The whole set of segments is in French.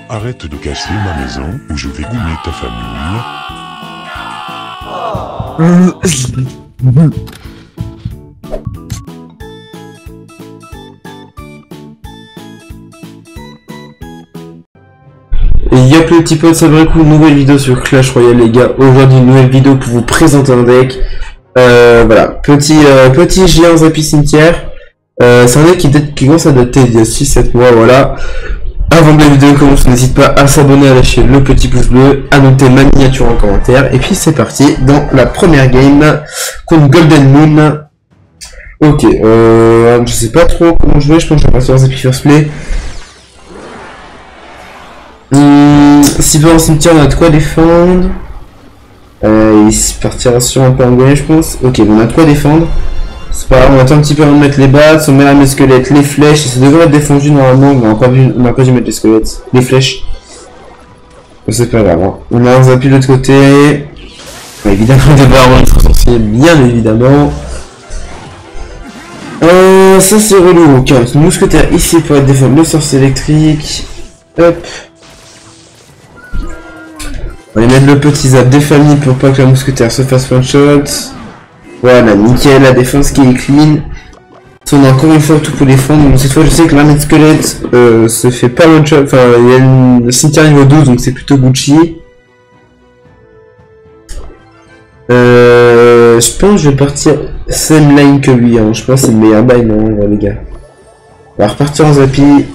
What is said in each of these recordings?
Arrête de casser ma maison ou je vais goumer ta famille. Et yop les petits potes, ça va coup, nouvelle vidéo sur Clash Royale les gars. Aujourd'hui une nouvelle vidéo pour vous présenter un deck. Voilà, petit géant Zappy Cimetière. C'est un deck qui commence à dater il y a 6-7 mois, voilà. Avant que la vidéo commence, n'hésite pas à s'abonner, à lâcher le petit pouce bleu, à noter ma miniature en commentaire. Et puis c'est parti dans la première game contre Golden Moon. Ok, je sais pas trop comment jouer, je pense que je vais partir en Zappy First Play. S'il va en cimetière, on a de quoi défendre. Il partira sur un peu anglais, je pense. Ok, bon, on a de quoi défendre. C'est pas grave, on attend un petit peu avant de mettre les battes, on met les squelettes, les flèches, et ça devrait être défendu normalement, mais on a pas dû mettre les squelettes, les flèches. C'est pas grave, hein. On a un Zappy de l'autre côté. Évidemment, des barres entre sorciers, bien évidemment. Ça c'est relou. Ok, un mousquetaire ici pour être défendre le sorcier électrique. Hop. On va mettre le petit zap des familles pour pas que la mousquetaire se fasse one shot. Voilà, nickel, la défense qui est clean. On a encore une fois tout pour défendre. Donc cette fois je sais que l'armée de squelette se fait pas one shot. Enfin, il y a une cimetière niveau 12 donc c'est plutôt Gucci. Je pense que je vais partir same line que lui. Hein. Je pense que c'est le meilleur buy, non les gars. On va repartir en Zappy.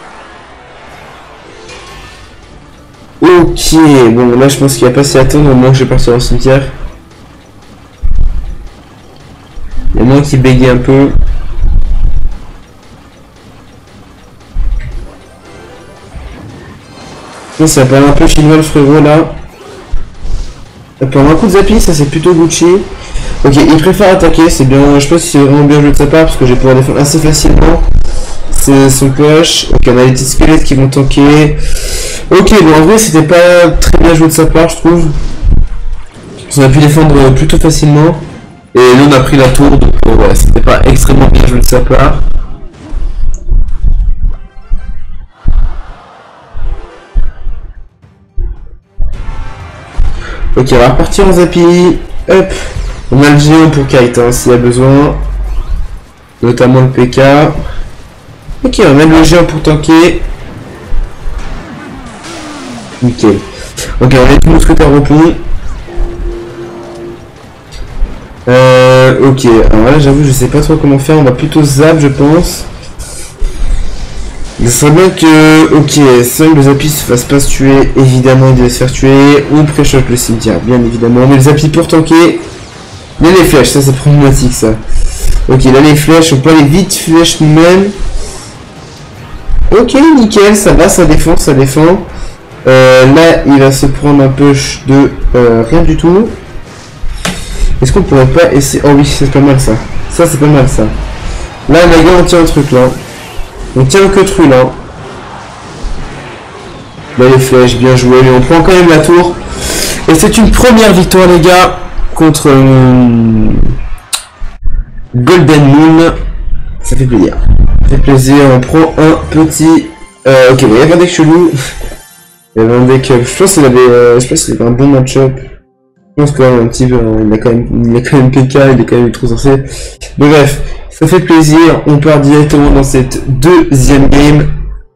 Ok, bon là je pense qu'il n'y a pas assez à attendre, au moins que je vais partir dans le cimetière. Il y a moi qui bégaye un peu. Bon, ça parle un peu chinois le frérot là. Pour un coup de Zappy, ça c'est plutôt Gucci. Ok, il préfère attaquer, c'est bien, je pense que c'est vraiment bien joué de sa part parce que je vais pouvoir défendre assez facilement. C'est son push. Ok, on a les petits squelettes qui vont tanker. Ok, bon en vrai c'était pas très bien joué de sa part je trouve. On a pu défendre plutôt facilement. Et nous on a pris la tour, donc ouais, c'était pas extrêmement bien joué de sa part. Ok, on va repartir en Zappy. Hop. On a le géant pour kite hein, s'il y a besoin. Notamment le PK. Ok, on va mettre le géant pour tanker. Nickel. Ok, on a le mousquetaire au pont. Ok, alors là j'avoue je sais pas trop comment faire, on va plutôt zap je pense. Il serait bien que, ok, sans que le Zappy se fasse pas se tuer, évidemment il devait se faire tuer, on préchoque le cimetière, bien évidemment, mais le Zappy pour tanker, il y a les flèches, ça c'est problématique ça. Ok, là les flèches, on peut aller vite flèche nous-mêmes. Ok, nickel, ça va, ça défend, ça défend. Là il va se prendre un push de rien du tout. Est-ce qu'on pourrait pas essayer... Oh oui, c'est pas mal ça. Ça, c'est pas mal ça. Là, les gars, on tient un truc là. On tient que truc là. Là, les flèches, bien joué. Mais on prend quand même la tour. Et c'est une première victoire, les gars, contre Golden Moon. Ça fait plaisir. Ça fait plaisir. On prend un petit... ok, il y avait un deck chelou. Il y avait un deck... Je pense qu'il avait... je sais pas s'il avait un bon match-up. Je pense quand même un petit peu, il a quand même PK, il est quand même trop sorcier. Mais bref, ça fait plaisir, on part directement dans cette deuxième game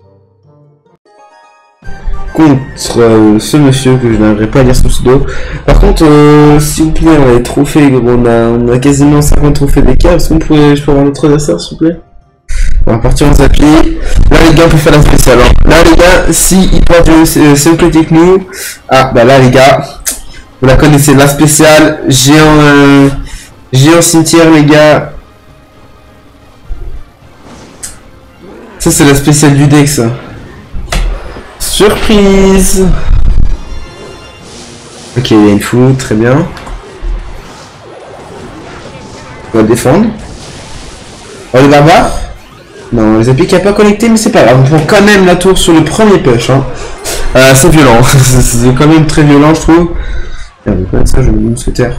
contre ce monsieur que je n'arriverai pas à lire son pseudo. Par contre, s'il vous plaît, on a les trophées, on a quasiment 50 trophées d'écart. Est-ce qu'on pourrait, je peux avoir notre adversaire s'il vous plaît? On va partir en Zappy. Là les gars on peut faire la spéciale. Hein. Là les gars, si il porte le same play que nous, ah bah là les gars. Vous la connaissez, la spéciale, géant cimetière les gars. Ça c'est la spéciale du deck ça. Surprise. Ok, il y a une fou, très bien. On va défendre. Oh les barbares. Non, les Zappy qui a pas connecté mais c'est pas grave, on prend quand même la tour sur le premier push. Hein. C'est violent, c'est quand même très violent je trouve. Comme ça, je mets le mousquetaire.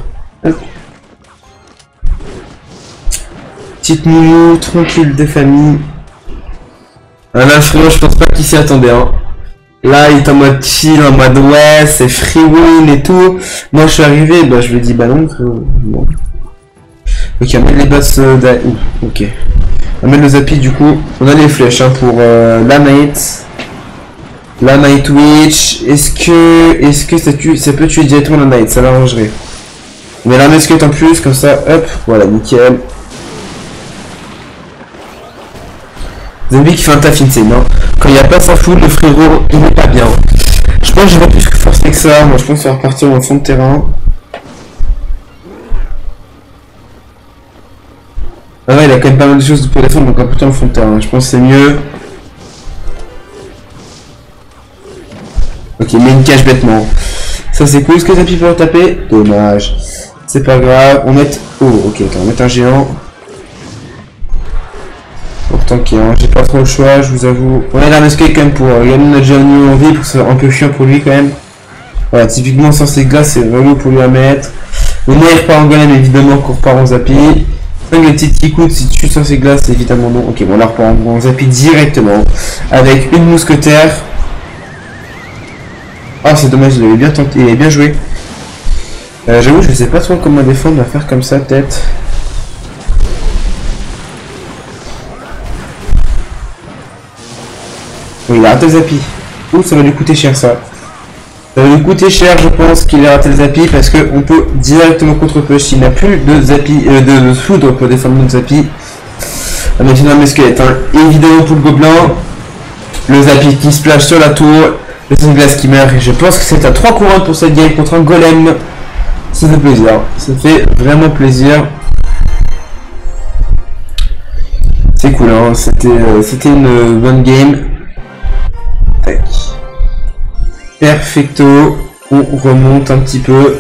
Petite moulou, tranquille des familles. Là, frérot, je pense pas qu'il s'y attendait. Hein. Là, il est en mode chill, en mode ouais, c'est free win et tout. Moi, je suis arrivé, bah, je lui ai dit, bah non, bon. Ok, on met les basses ok. On met le Zappy, du coup. On a les flèches hein, pour la Night. La Night Witch. Est-ce que ça peut tuer directement la Night? Ça l'arrangerait. On met la musquette en plus, comme ça, hop, voilà, nickel. Zombie qui fait un taf insane, hein. Quand il n'y a pas sa foule, le frérot, il n'est pas bien. Je pense que j'ai pas plus que forcer que ça. Moi, je pense que ça va repartir au fond de terrain. Ah ouais, il a quand même pas mal de choses pour défendre, donc un peu en fond de terrain. Je pense que c'est mieux. Ok, mais une cache bêtement. Ça, c'est cool. Est-ce que Zappy peut le taper? Dommage. C'est pas grave. On met... Oh, ok, attends, on met un géant. Tant hein, j'ai pas trop le choix, je vous avoue. On a la musquette quand même pour gagner notre génie en vie, pour que ce soit un peu chiant pour lui quand même. Voilà, typiquement sans ces glaces, c'est vraiment pour lui à mettre. On il repart en golem, évidemment qu'on repart en Zappy. Donc les petites qui coûtent, si tu tues sans ces glaces, évidemment non. Ok, bon là on repart en Zappy directement. Avec une mousquetaire. Ah c'est dommage, il avait bien tenté, il avait bien joué. J'avoue, je sais pas trop comment défendre, la faire comme ça peut-être. Oui, il a raté le Zappy. Ouh, ça va lui coûter cher ça. Ça va lui coûter cher, je pense qu'il a raté le Zappy parce qu'on peut directement contre-push. Il n'a plus de Zappy, de foudre pour défendre notre Zappy. Maintenant, un squelette. Hein. Évidemment pour le gobelin. Le Zappy qui splash sur la tour. Le sunglass qui meurt. Et je pense que c'est à 3 couronnes pour cette game contre un golem. Ça fait plaisir. Ça fait vraiment plaisir. C'est cool, hein. C'était une bonne game. Tac. Perfecto. On remonte un petit peu.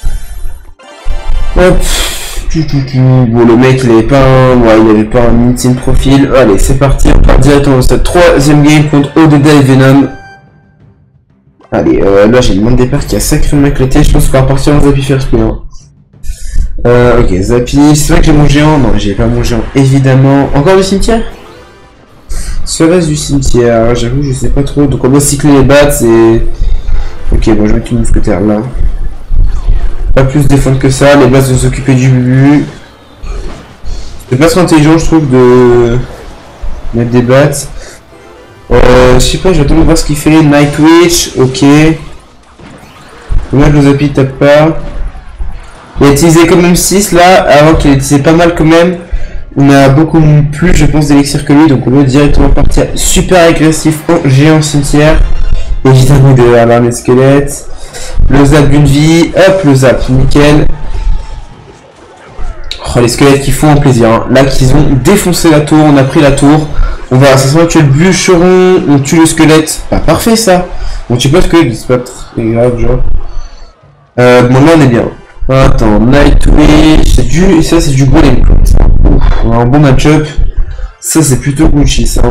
Hop. Bon, le mec il avait pas un, ouais, il avait pas un meeting profil. Allez, c'est parti. On part directement dans cette troisième game contre Odeda et Venom. Allez, là j'ai le monde départ qui a sacrément éclaté. Je pense qu'on va partir en Zappy first play. Ok, Zappy. C'est vrai que j'ai mon géant. Non, j'ai pas mon géant. Évidemment. Encore du cimetière? Serait-ce du cimetière? J'avoue, je sais pas trop. Donc on va cycler les bats et... Ok, bon, je vais mettre une mousquetaire là. Pas plus défendre que ça. Les bats vont s'occuper du bubu. C'est pas trop intelligent, je trouve, de mettre des bats. Je sais pas, je vais attendre de voir ce qu'il fait. Night Witch, ok. Dommage, le Zappy tape pas. Il a utilisé quand même 6 là, avant qu'il ait utilisé pas mal quand même. On a beaucoup plus, je pense, d'élixir que lui, donc on va directement partir super agressif en géant cimetière. Évidemment derrière l'armée de squelettes. Le zap d'une vie, hop, le zap, nickel. Oh, les squelettes qui font un plaisir, hein. Là qu'ils ont défoncé la tour, on a pris la tour. On va, ça sera tuer le bûcheron, on tue le squelette. Bah parfait ça. On tue pas le squelette, c'est pas très grave, genre. Bon là on est bien. Attends, Nightwish, c'est du... ça c'est du golem quoi. On a un bon match-up. Ça c'est plutôt Gucci ça.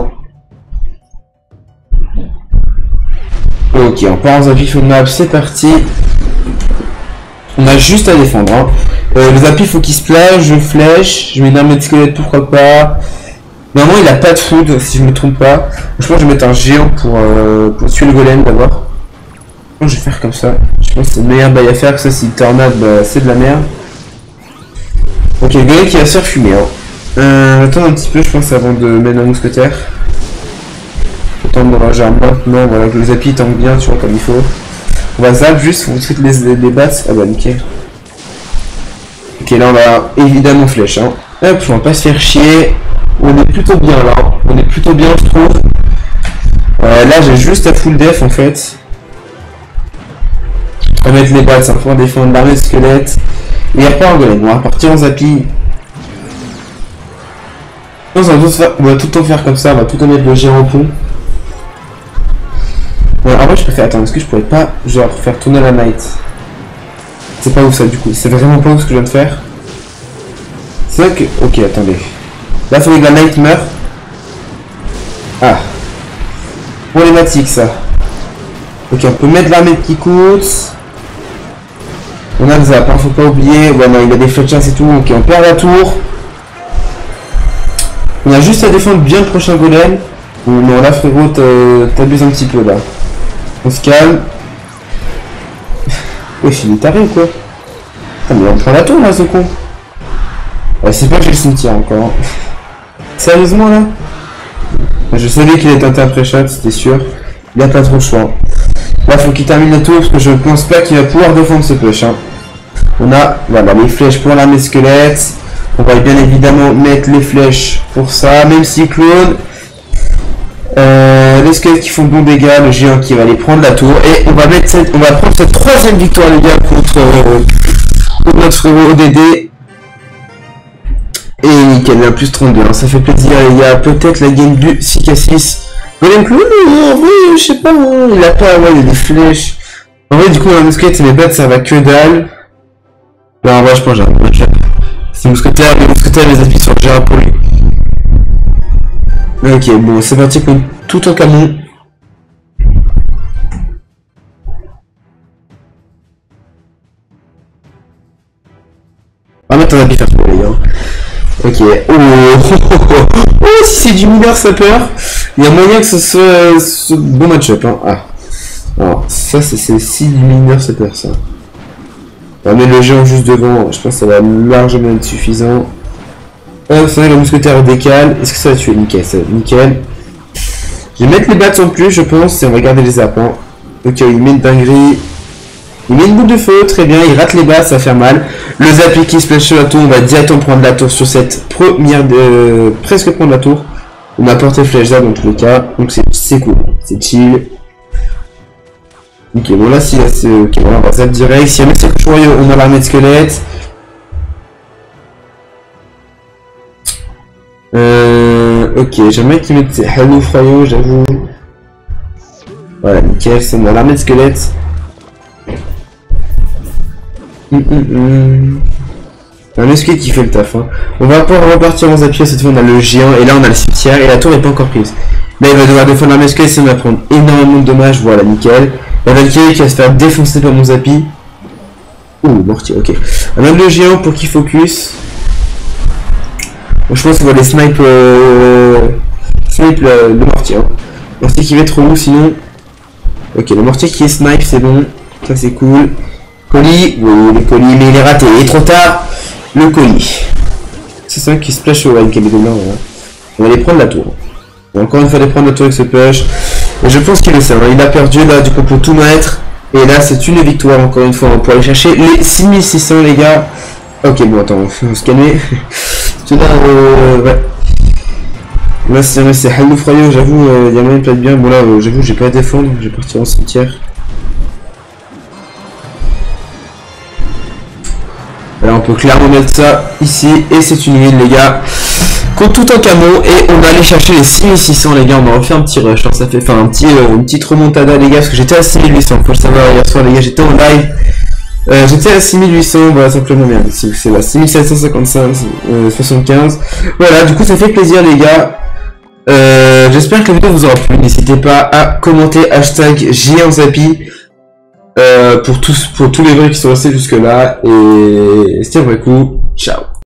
Ok, on part en Zappy sur map, c'est parti. On a juste à défendre. Hein. Le Zappy faut qu'il splash, je flèche, je mets une armée de squelette, pourquoi pas. Normalement il a pas de food si je me trompe pas. Je pense que je vais mettre un géant pour tuer le golem d'abord. Je vais faire comme ça. Je pense que c'est le meilleur bail à faire, que ça si tornade bah, c'est de la merde. Ok, le golem qui va se faire fumer. Hein. Attends un petit peu je pense avant de mettre un mousquetaire. Attendre dans la germe maintenant, voilà que le Zappy tank bien tu vois comme il faut. On va zap juste, on traite les bats. Ah bah nickel. Ok là on va évidemment flèche. Hein. Hop, on va pas se faire chier. On est plutôt bien là. On est plutôt bien je trouve. Là j'ai juste à full def en fait. On va mettre les bats, ça va défendre l'armée de squelette. Et il n'y a pas un golem, on va partir en Zappy. On va tout le temps faire comme ça, on va tout le temps mettre le géant au pont. Ouais, en vrai je préfère, attends, est-ce que je pourrais pas genre faire tourner la night? C'est pas ouf ça du coup, c'est vraiment pas ouf ce que je viens de faire. C'est vrai que, ok attendez. Là il faudrait que la night meure. Ah. Problématique ça. Ok on peut mettre l'armée qui coûte. On a le zap, hein, faut pas oublier. Ouais non il a des flèches et tout, ok on perd la tour. On a juste à défendre bien le prochain golem. Non là frérot t'abuses un petit peu là. On se calme. Wesh, il est taré ou quoi? Ah, mais on prend la tour là, ce con. Ouais, c'est pas que j'ai le cimetière encore. Sérieusement là? Je savais qu'il était un après-shot, c'était sûr. Il a pas trop le choix. Là, faut qu'il termine la tour parce que je pense pas qu'il va pouvoir défendre ce push. Hein. On a voilà, les flèches pour l'armée squelette. On va bien évidemment mettre les flèches pour ça. Même cyclone. Les squelettes qui font bon dégâts, le géant qui va aller prendre la tour. Et on va prendre cette troisième victoire, les gars, contre notre frérot ODD. Et nickel, un plus 32, hein, ça fait plaisir les gars. Peut-être la game du 6k6. Golem Clown, en vrai, je sais pas, hein, il a pas, ouais, il y a des flèches. En vrai, du coup, un mousquet et mes bêtes, ça va que dalle. Non, en vrai, je pense que j'ai un c'est mousquetaire, les mousquetaires, les appuis sur le gérard pour lui. Ok, bon, c'est parti pour tout en canon. On va mettre un habit faire pour les gars. Ok. Oh, si c'est du mineur sapeur, il y a moyen que ce soit ce bon match-up. Hein. Ah. Alors, ça, c'est si du mineur sapeur, ça. On va mettre le géant juste devant. Je pense que ça va largement être suffisant. Ça va, le mousquetaire décale. Est-ce que ça va tuer? Nickel, ça va être nickel. Je vais mettre les bats en plus, je pense, et on va garder les apps. Hein. Ok, il met une dinguerie. Il met une boule de feu, très bien, il rate les bas, ça va faire mal. Le Zappi qui se place sur la tour, on va directement prendre la tour sur cette première de... presque prendre la tour. On a porté flèche là dans tous les cas, donc c'est cool, c'est chill. Ok, bon là, si là, c'est... Ok, voilà, on va zap direct. Si jamais c'est que on a l'armée de squelette. Ok, j'aimerais qu'ils mettent Hello Froyo, j'avoue. Voilà, nickel, c'est dans l'armée de squelette. Un musquet qui fait le taf. Hein. On va pouvoir repartir en zappie. Cette fois, on a le géant et là, on a le cimetière et la tour n'est pas encore prise. Là, il va devoir défendre un musquet et on va prendre énormément de dommages. Voilà, nickel. La Valkyrie qui va se faire défoncer par mon zappi. Ouh, mortier, ok. On a le géant pour qu'il focus. Bon, je pense qu'on va les snipe, le mortier. Hein. Le mortier qui va être relou sinon. Ok, le mortier qui est snipe, c'est bon. Ça, c'est cool. Colis, oui, le colis, mais il est raté, il est trop tard. Le colis. C'est ça qui splash au Wine Cabin. Voilà. On va aller prendre la tour. On va encore une fois aller prendre la tour avec ce push. Et je pense qu'il le sait. Hein. Il a perdu là, du coup, pour tout mettre. Et là, c'est une victoire, encore une fois, pour aller chercher les 6600, les gars. Ok, bon, attends, on va se calmer. Tout là, ouais. Là, c'est Hello Froyo, j'avoue, il y a moyen de être bien. Bon, là, j'avoue, j'ai pas à défendre. Je vais partir en cimetière. Là, on peut clairement mettre ça ici. Et c'est une ville, les gars. Compte tout en camo. Et on va aller chercher les 6600, les gars. On va refaire un petit rush. Hein, ça fait une petite remontada, les gars. Parce que j'étais à 6800. Faut le savoir, hier soir, les gars. J'étais en live. J'étais à 6800. Voilà, simplement, merde. C'est là. 6755. 75. Voilà, du coup, ça fait plaisir, les gars. J'espère que la vidéo vous aura plu. N'hésitez pas à commenter hashtag JanZappy. Pour tous les vrais qui sont restés jusque là et c'était un vrai coup. Ciao.